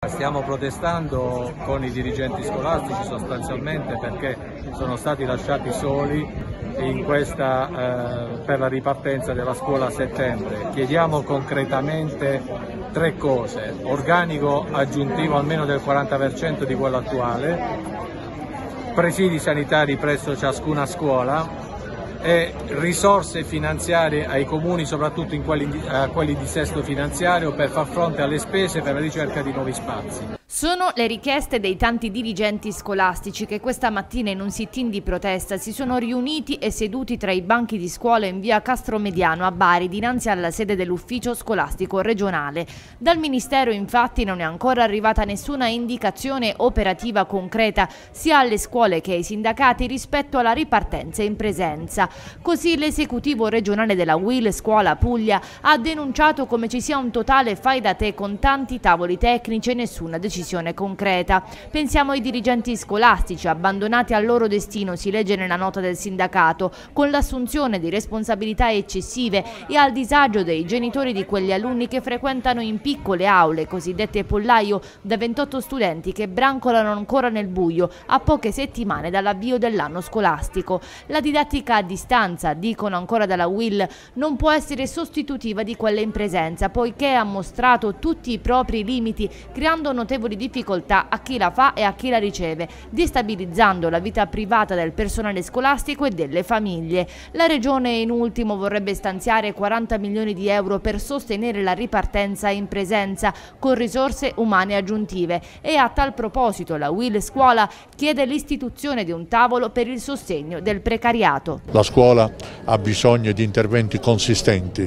Stiamo protestando con i dirigenti scolastici sostanzialmente perché sono stati lasciati soli per la ripartenza della scuola a settembre. Chiediamo concretamente tre cose: organico aggiuntivo almeno del 40% di quello attuale, presidi sanitari presso ciascuna scuola e risorse finanziarie ai comuni, soprattutto a quelli di sesto finanziario, per far fronte alle spese per la ricerca di nuovi spazi. Sono le richieste dei tanti dirigenti scolastici che questa mattina in un sit-in di protesta si sono riuniti e seduti tra i banchi di scuola in via Castromediano a Bari, dinanzi alla sede dell'ufficio scolastico regionale. Dal Ministero infatti non è ancora arrivata nessuna indicazione operativa concreta sia alle scuole che ai sindacati rispetto alla ripartenza in presenza. Così l'esecutivo regionale della UIL Scuola Puglia ha denunciato come ci sia un totale fai da te con tanti tavoli tecnici e nessuna decisione concreta. Pensiamo ai dirigenti scolastici abbandonati al loro destino, si legge nella nota del sindacato, con l'assunzione di responsabilità eccessive e al disagio dei genitori di quegli alunni che frequentano in piccole aule, cosiddette pollaio, da 28 studenti che brancolano ancora nel buio a poche settimane dall'avvio dell'anno scolastico. La didattica a distanza, dicono ancora dalla UIL, non può essere sostitutiva di quella in presenza, poiché ha mostrato tutti i propri limiti, creando notevoli difficoltà a chi la fa e a chi la riceve, destabilizzando la vita privata del personale scolastico e delle famiglie. La Regione in ultimo vorrebbe stanziare 40 milioni di euro per sostenere la ripartenza in presenza con risorse umane aggiuntive e a tal proposito la UIL Scuola chiede l'istituzione di un tavolo per il sostegno del precariato. La scuola ha bisogno di interventi consistenti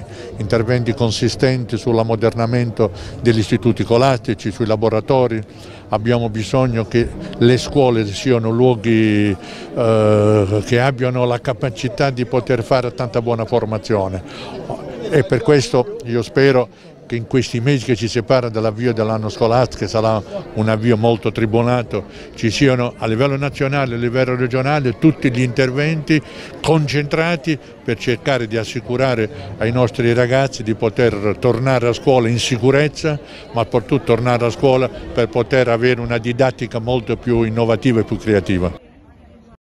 sull'ammodernamento degli istituti scolastici, sui laboratori. Abbiamo bisogno che le scuole siano luoghi che abbiano la capacità di poter fare tanta buona formazione e per questo io spero che in questi mesi che ci separano dall'avvio dell'anno scolastico, che sarà un avvio molto tribonato, ci siano a livello nazionale e a livello regionale tutti gli interventi concentrati per cercare di assicurare ai nostri ragazzi di poter tornare a scuola in sicurezza, ma soprattutto tornare a scuola per poter avere una didattica molto più innovativa e più creativa.